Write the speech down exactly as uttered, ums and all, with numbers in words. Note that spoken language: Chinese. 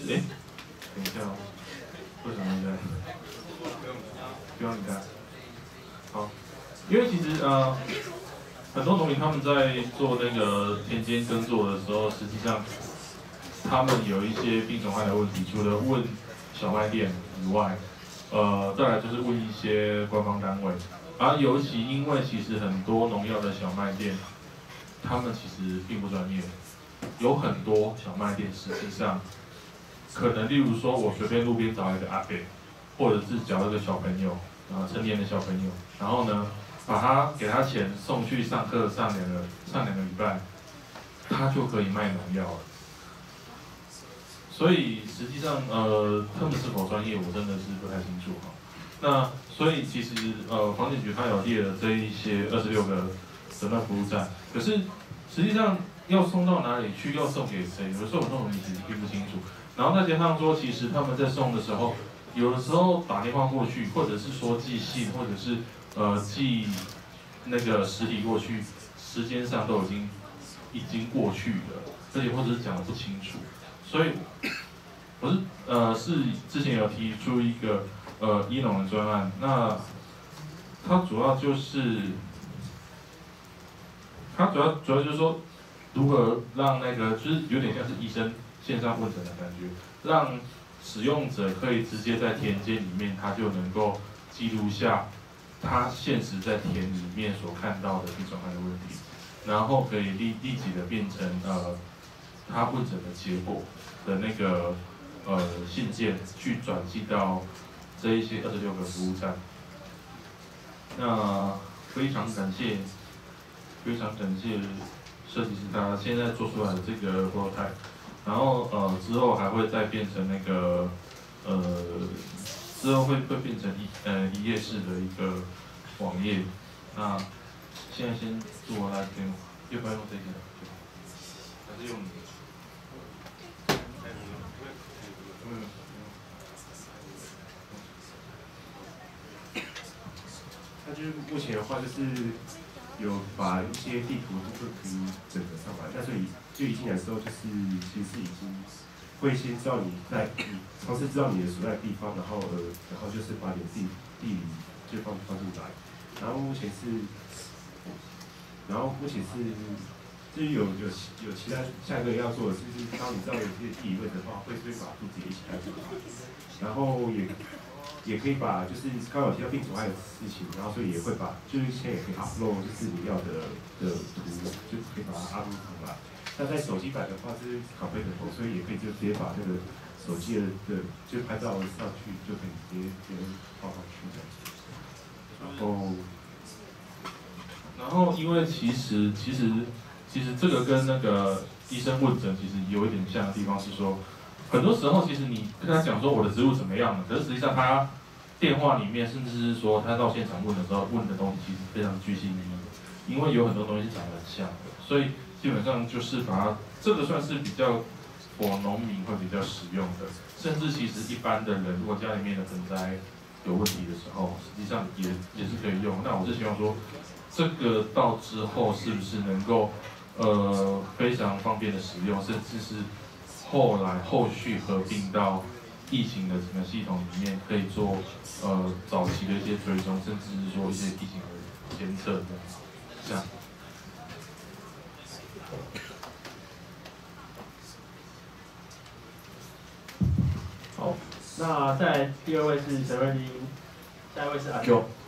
哎，等一下哦，为什么呢？不用你看。好，因为其实呃，很多农民他们在做那个田间耕作的时候，实际上他们有一些病虫害的问题，除了问小卖店以外，呃，再来就是问一些官方单位，而尤其因为其实很多农药的小卖店，他们其实并不专业，有很多小卖店实际上，可能例如说我随便路边找一个阿伯，或者是找一个小朋友，啊、呃，成年的小朋友，然后呢，把他给他钱送去上课上两个上两个礼拜，他就可以卖农药了。所以实际上，呃，他们是否专业，我真的是不太清楚哈。那所以其实，呃，房检局它有列了这一些二十六个诊断服务站，可是实际上要送到哪里去，要送给谁，有的时候很多农民其实并不清楚。然后再加上说，其实他们在送的时候，有的时候打电话过去，或者是说寄信，或者是呃寄那个实体过去，时间上都已经已经过去了，而且或者是讲的不清楚。所以，我是呃是之前有提出一个呃医农的专案，那它主要就是它主要主要就是说，如何让那个就是有点像是医生线上问诊的感觉，让使用者可以直接在田间里面，他就能够记录下他现实在田里面所看到的病虫害的问题，然后可以立立即的变成呃他问诊的结果的那个呃信件，去转寄到这一些二十六个服务站。那非常感谢，非常感谢设计师他现在做出来的这个 prototype， 然后呃之后还会再变成那个呃之后会会变成一呃一页式的一个网页。那现在先做来电，要不要用这个？还是用你的？嗯。 那就是目前的话，就是有把一些地图都可以整合上来。那所以就一进来之后，就是其实是已经会先知道你在，你尝试知道你的所在地方，然后呃，然后就是把你的地地理就放放进来。然后目前是，然后目前是，就是有有有其他下一个要做的，就是当你知道有这些地理位置的话，会会把图纸一起带进来，然后也。也可以把就是刚刚有提到病虫害的事情，然后所以也会把就是现在也可以 upload 就是你要的的图，就可以把它 upload 出来。那在手机版的话是拷贝的头，所以也可以就直接把那个手机的的就拍照上去，就可以直接直接放上去这样子。然后， 然后因为其实其实其实这个跟那个医生问诊其实有一点像的地方是说。很多时候，其实你跟他讲说我的植物怎么样了，可是实际上他电话里面，甚至是说他到现场问的时候问的东西，其实非常具细靡遗，因为有很多东西是长得很像的，所以基本上就是把它这个算是比较我农民会比较实用的，甚至其实一般的人如果家里面的盆栽有问题的时候，实际上也也是可以用。那我是希望说，这个到之后是不是能够呃非常方便的使用，甚至是。后来后续合并到疫情的整个系统里面，可以做呃早期的一些追踪，甚至是说一些疫情的监测这样。 好，那再来第二位是陈瑞金，下一位是阿九。